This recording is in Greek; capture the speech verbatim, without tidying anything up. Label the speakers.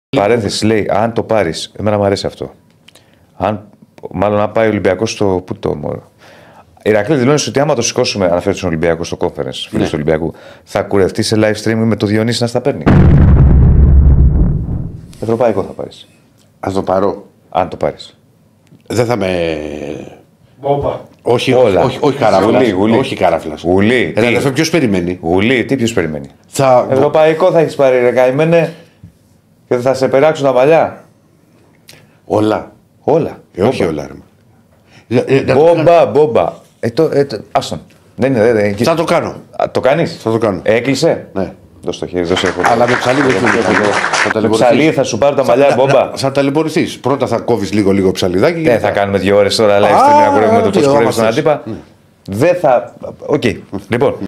Speaker 1: Παρένθεση λέει, αν το πάρει, εμένα μου αρέσει αυτό. Αν, μάλλον αν πάει ο Ολυμπιακός στο. Πού το μωρό. Ηρακλή, δηλώνει ότι άμα το σηκώσουμε, αναφέρει στον Ολυμπιακό στο conference, φίλο του Ολυμπιακού, θα κουρευτεί σε live stream με το Διονύση να στα παίρνει. Ευρωπαϊκό θα πάρει.
Speaker 2: Α το πάρω.
Speaker 1: Αν το πάρει.
Speaker 2: Δεν θα με.
Speaker 3: Μπόμπα.
Speaker 2: Όχι,
Speaker 1: Όλα.
Speaker 2: όχι, όχι καράφλα.
Speaker 1: Γουλή, γουλή.
Speaker 2: Όχι καράφλα.
Speaker 1: Γουλή.
Speaker 2: Ρε, ποιο περιμένει.
Speaker 1: Γουλή, τι ποιο περιμένει.
Speaker 2: Θα...
Speaker 1: Ευρωπαϊκό θα έχει πάρει, ρε καημένε, και θα σε περάξουν τα μαλλιά.
Speaker 2: Όλα.
Speaker 1: Όλα.
Speaker 2: Ε, όχι όλα, ρε.
Speaker 1: Μπόμπα, μπόμπα. Ε, το, ε, το, άστον. Δεν είναι, δεν είναι.
Speaker 2: Θα το κάνω.
Speaker 1: Α, το κάνει.
Speaker 2: Θα το κάνω.
Speaker 1: Έκλεισε.
Speaker 2: Ναι.
Speaker 1: Δώσε το χέρι, δώσε έχω.
Speaker 2: Αλλά με ψαλί δεν θα
Speaker 1: Με ψαλί θα σου πάρω τα μαλλιά, μπόμπα.
Speaker 2: Θα ταλαιπωρηθεί. Πρώτα θα κόβει λίγο-λίγο ψαλιδάκι.
Speaker 1: Δεν θα κάνουμε δύο ώρε τώρα live stream να κουρεύουμε το πώ κουρεύει τον αντίπα. Δεν θα. Οκ. Λοιπόν.